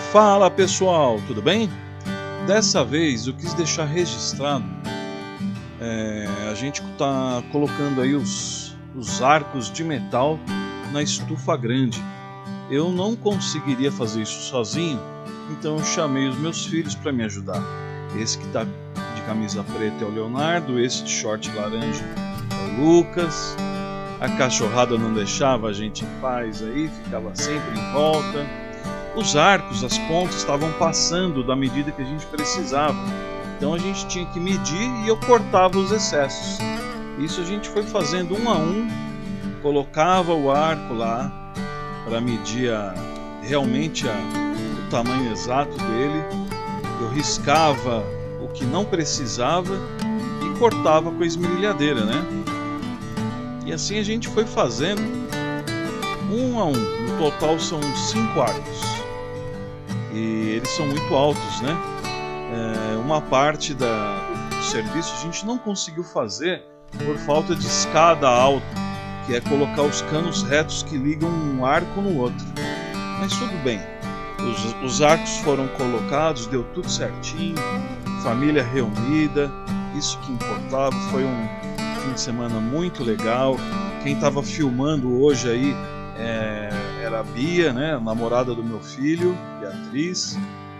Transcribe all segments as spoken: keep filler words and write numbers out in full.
Fala pessoal, tudo bem? Dessa vez eu quis deixar registrado, é, a gente está colocando aí os, os arcos de metal na estufa grande. Eu não conseguiria fazer isso sozinho, então eu chamei os meus filhos para me ajudar. Esse que está de camisa preta é o Leonardo, esse de short laranja é o Lucas. A cachorrada não deixava a gente em paz aí, ficava sempre em volta. Os arcos, as pontas estavam passando da medida que a gente precisava, então a gente tinha que medir e eu cortava os excessos. Isso a gente foi fazendo um a um, colocava o arco lá para medir a, realmente a, o tamanho exato dele. Eu riscava o que não precisava e cortava com a esmerilhadeira, né? E assim a gente foi fazendo um a um. No total são cinco arcos. E eles são muito altos, né? É, uma parte da, do serviço a gente não conseguiu fazer por falta de escada alta, que é colocar os canos retos que ligam um arco no outro. Mas tudo bem. Os, os arcos foram colocados, deu tudo certinho, família reunida, isso que importava. Foi um fim de semana muito legal. Quem estava filmando hoje aí é, era a Bia, né, a namorada do meu filho, Beatriz.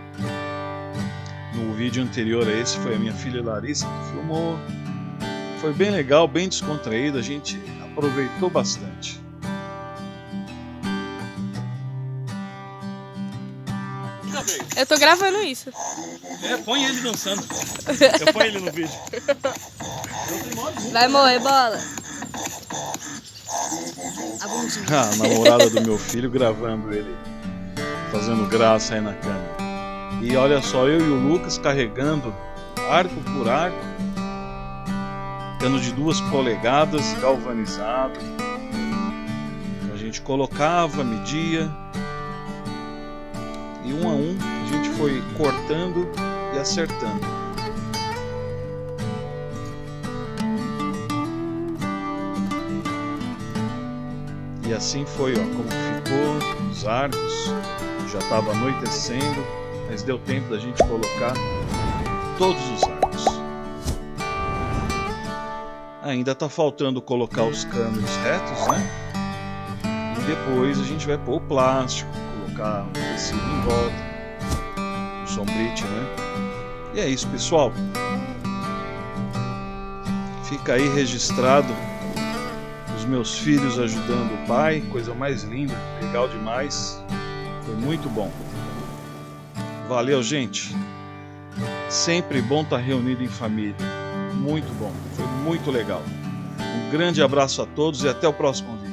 No vídeo anterior a esse foi a minha filha Larissa que filmou. Foi bem legal, bem descontraído, a gente aproveitou bastante. Eu tô gravando isso. É, põe ele dançando. Eu ponho ele no vídeo. Vai morrer, bola. A bundinha. A namorada do meu filho gravando ele, fazendo graça aí na câmera. E olha só, eu e o Lucas carregando arco por arco, cano de duas polegadas, galvanizado. A gente colocava, media, e um a um a gente foi cortando e acertando. E assim foi, ó, como ficou os arcos. Já estava anoitecendo, mas deu tempo da gente colocar todos os arcos. Ainda está faltando colocar os canos retos, né? E depois a gente vai pôr o plástico, colocar o tecido em volta, o sombrite, né? E é isso, pessoal. Fica aí registrado os meus filhos ajudando o pai, coisa mais linda, legal demais. Foi muito bom. Valeu, gente. Sempre bom estar reunido em família. Muito bom, foi muito legal. Um grande abraço a todos e até o próximo vídeo.